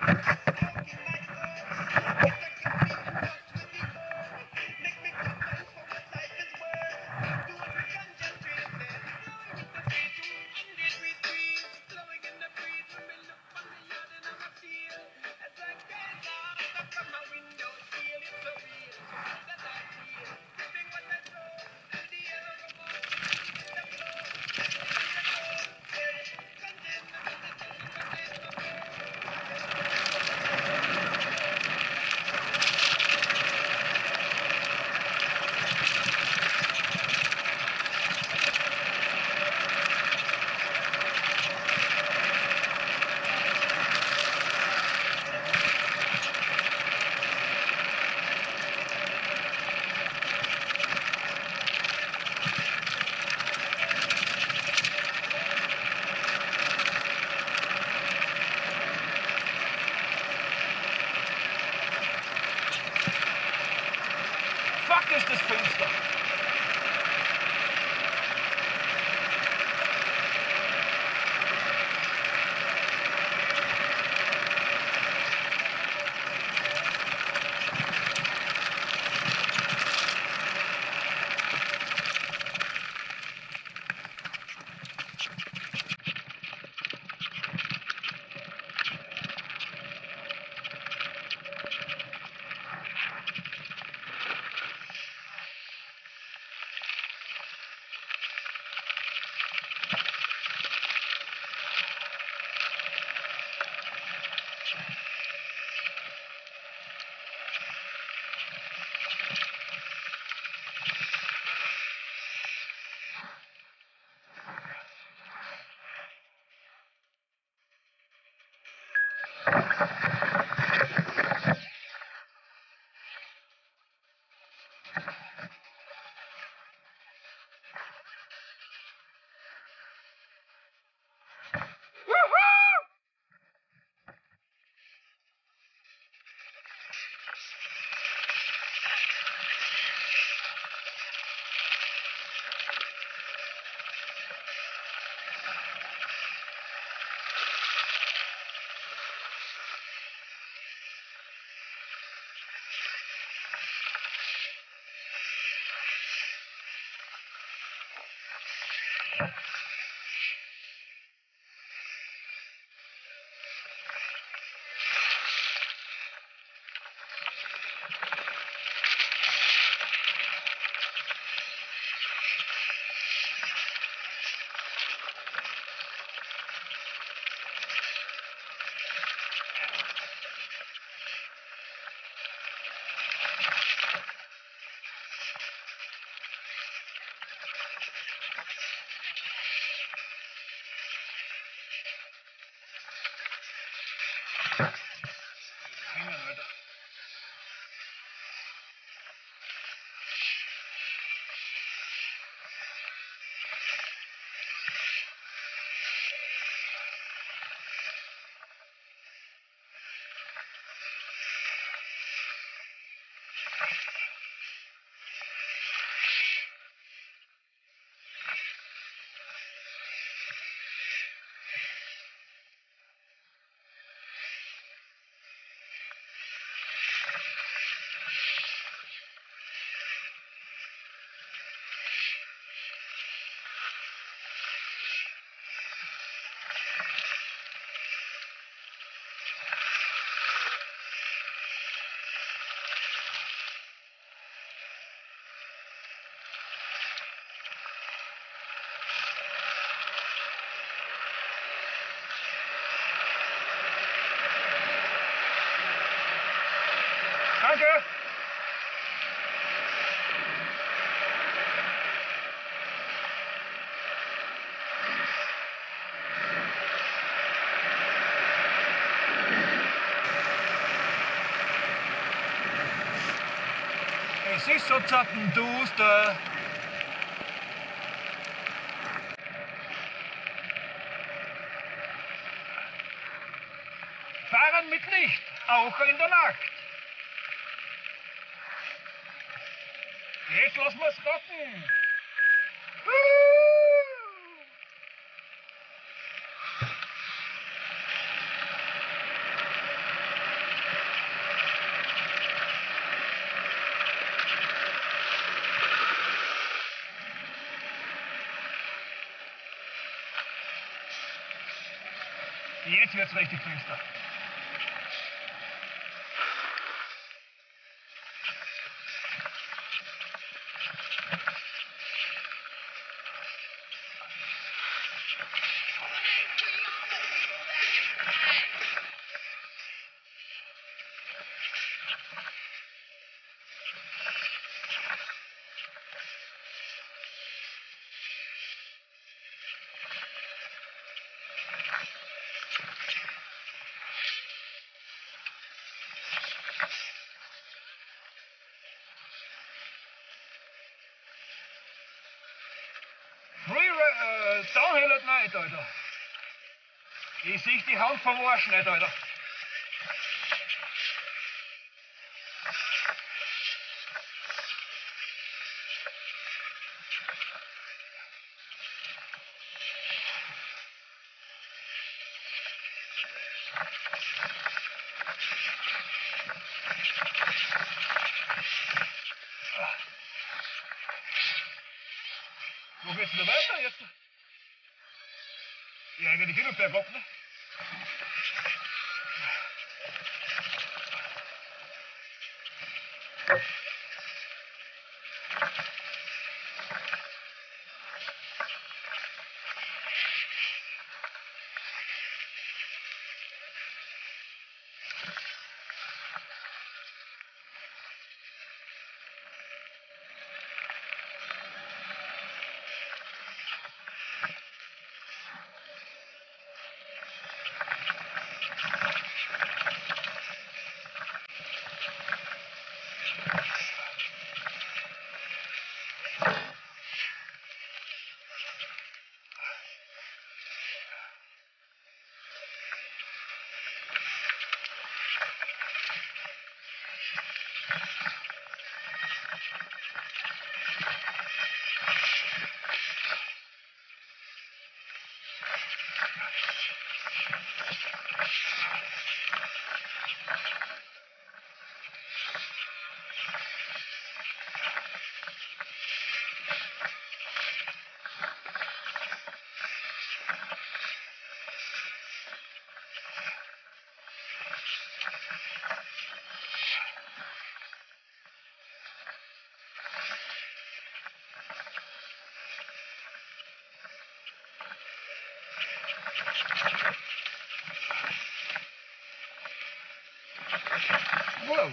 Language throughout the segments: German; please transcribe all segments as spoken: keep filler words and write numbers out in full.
Fuck, ist das finster! Danke! Es ist so zappenduster. Fahren mit Licht, auch in der Nacht. Jetzt lassen wir's rocken. Jetzt wird's richtig finster. Free äh, Downhill at night, Alter. Ich sehe die Hand vom Arsch nicht, Alter. Wo geht's denn weiter jetzt? Ja, eigentlich immer bergab, ne? Whoa.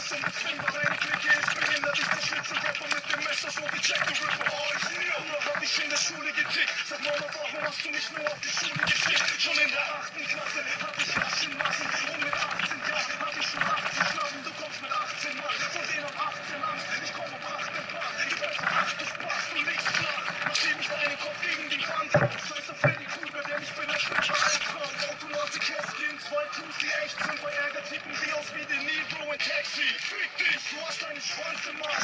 ist unbezwingbar, deine Blicke ist behindert. Ich verschwitze Rapper mit dem Messer, so wie Jack the Ripper. Oh, ich nie, noch hab ich in der Schule getickt. Sag Mama, warum hast du mich nur auf die Schule geschickt? Schon in der achten Klasse hab ich Raschen machen. Und mit achtzehn Jahren hab ich schon achtzig Schnappen. Du kommst mit achtzehn Mann, von denen um achtzehn Angst. Ich komm um achtzehn Paar, gib einfach acht, du Spaß, du legst flach. Nachdem ich deinen Kopf gegen die Wand hab. Scheiß auf Freddy Krueger, denn ich bin ein Schnitter Eintrag. Automatik Kästchen, zwei Tools, die echt sind. Bei Ärger tippen sie aus wie De Niro in Taxi. Fick dich, du hast einen Schwanz im Arsch.